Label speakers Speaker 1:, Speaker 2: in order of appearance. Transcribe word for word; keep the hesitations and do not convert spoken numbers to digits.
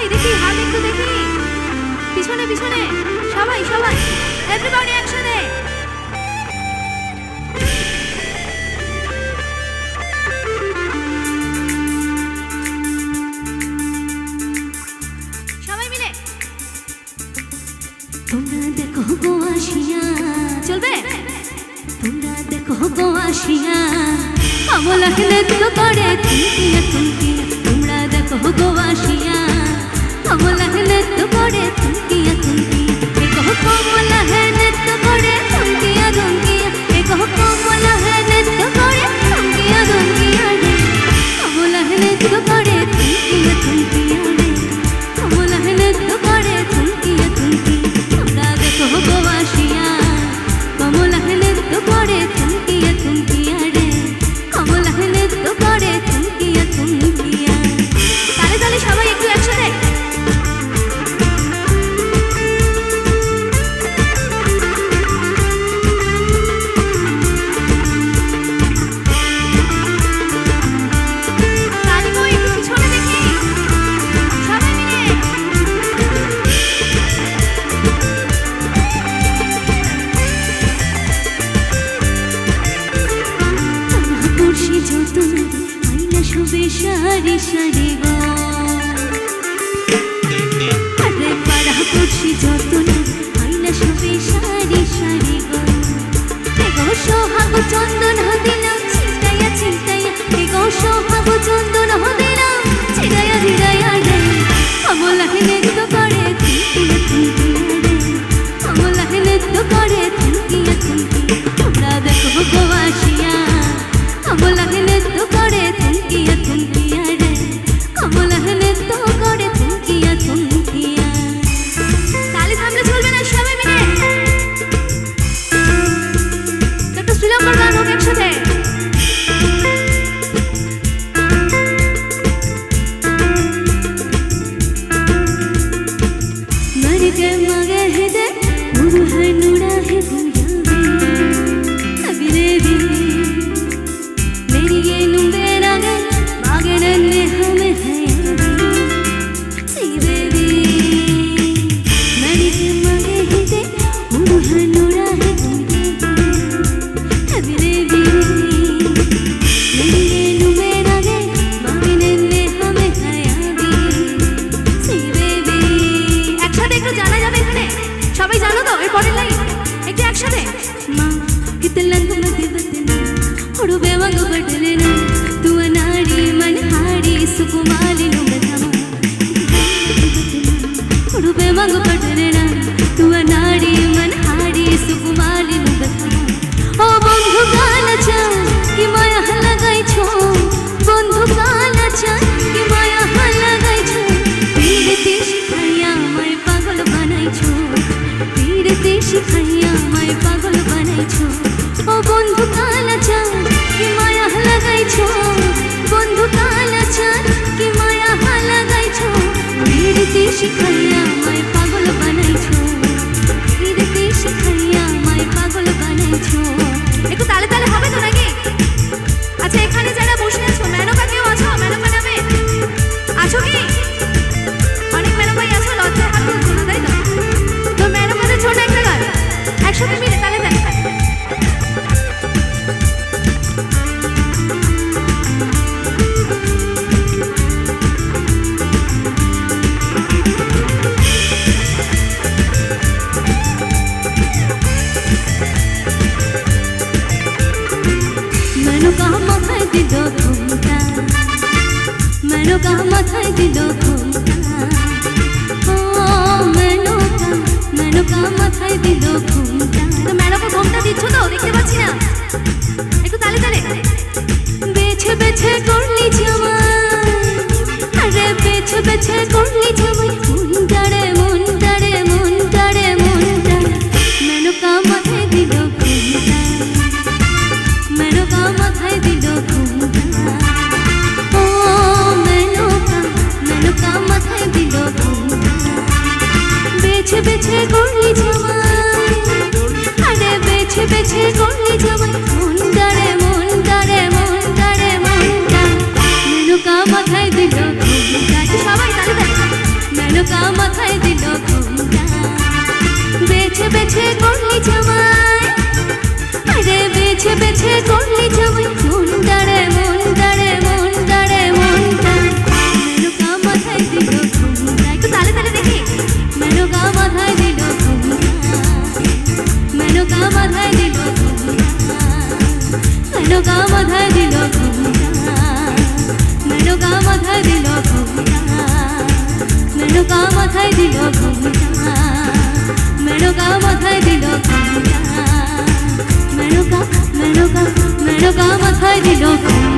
Speaker 1: দেখি হাত একটু দেখি পিছনে পিছনে সবাই সবাই এভরিবডি একসাথে সবাই মিলে তোমরা দেখো গো আসিয়া চলবে তোমরা দেখো গো আসিয়া আমলা নৃত্য করে তুমকিয়া তুমকিয়া তোমরা দেখো গো আসিয়া আমলা নৃত্য করে তুমকিয়া তুমকিয়া একো কমলা হে নৃত্য করে তুমকিয়া তুমকিয়া একো কমলা হে নৃত্য করে তুমকিয়া তুমকিয়া রে আমলা নৃত্য করে তুমকিয়া তুমকিয়া রে আমলা নৃত্য করে তুমকিয়া তুমকিয়া তোমরা দেখো গো আসিয়া কমলা নৃত্য করে তুমকিয়া তুমকিয়া রে কমলা নৃত্য করে তুমকিয়া তুমকিয়া তালে তালে সবাই একটু একসাথে सारी सारी गो अरे बड़ा खुशी जो तुना आईना शबे सारी सारी गो एगो सोहाग चंदन दिला चिंताया चिंताया एगो सोहाग चंदन दिला चिराया चिराया रे अमला नृत्य करे तुमकिया तुमकिया रे अमला नृत्य करे तुमकिया तुमकिया তোমরা দেখো গো আসিয়া अमला नृत्य करे तुमकिया तुमकिया रे अमला नृत्य करे तुमकिया तुमकिया ताली थामले चलबे ना सबाई मिले একটা শ্রীলঙ্কার গান হোক একসাথে मर के मगे है दे गुरु है नुड़ा है गुयावे अबिरे भी मेरी ये नुबे नागे मागे नन्हे हमें है सी बेबी मेरी के मगे ही दे गुरु है नुड़ा है गुयावे अबिरे भी मेरी ये नुबे नागे मागे नन्हे हमें है सी बेबी একসাথে একটু জানা যাবে এখানে সবাই জানো তো এর পরের লাইন একটু একসাথে মা কিতলঙ্গ মদিবতনা ಹುಡುಬೆ ಮಂಗು ಬಡಲೆನ ತುವ ನಾಡಿ ಮನಹಾಡಿ ಸುಕುಮಾಲಿ ನುಗತಮ ಹುಡುಬೆ ಮಂಗು ಬಡಲೆನ ತುವ ನಾಡಿ ಮನಹಾಡಿ ಸುಕುಮಾಲಿ ನುಗತಮ ও বন্ধু গান চা কি মায়া লাগাইছো বন্ধু গান চা কি মায়া লাগাইছো পীড়তে শিখাইয়া আমায় পাগল বানাইছো পীড়তে শিখাইয়া আমায় পাগল বানাইছো ও বন্ধু গান চা কি মায়া লাগাইছো বন্ধু কালা চাঁদ কি মায়া লাগাইছো পীড়তে শিখাইয়া আমায় পাগল বানাইছো পীড়তে শিখাইয়া আমায় পাগল বানাইছো একটু তালে তালে হবে তো নাকি আচ্ছা এখানে যারা বসে আছো মেনকা কেউ আছো মেনকা নামে আছো কি অনেক মেনকাই আছো লজ্জায় হাত তুলছো না তাই তো তো মেনকাদের ছোট একটা গান একসাথে মিলে তালে তালে मेनका माथाय दिल घुमटा ओ मेनका मेनका माथाय दिल घुमटा तो मेनका घुमटा দিচ্ছো তো দেখতে পাচ্ছি না একটু তালে তালে বেছে বেছে করলি জামাই আরে বেছে বেছে করলি জামাই মুন্ডারে মুন্ডারে মুন্ডারে মুন্ডা মেনকা মাথায় দিল ঘুমটা মেনকা মাথায় দিল ঘুমটা বেছে বেছে করলি জামাই আরে বেছে বেছে করলি জামাই মুন্ডারে মুন্ডারে মুন্ডারে মুন্ডা মেনকা মাথায় দিল ঘুমটা সবাই তালে তালে বেছে করলি জামাই মন ডাড়ে মন ডাড়ে মন ডাড়ে মন ডাড়ে মেনকা মাথায় দিল ঘুমটা একটু তালে তালে দেখি মেনকা মাথায় দিল ঘুমটা মেনকা মাথায় দিল ঘুমটা মেনকা মাথায় দিল ঘুমটা মেনকা মাথায় দিল ঘুমটা মেনকা মাথায় দিল ঘুমটা মেনকা মাথায় দিল ঘুমটা মেনকা মেনকা মেনকা মাথায় দিল ঘুমটা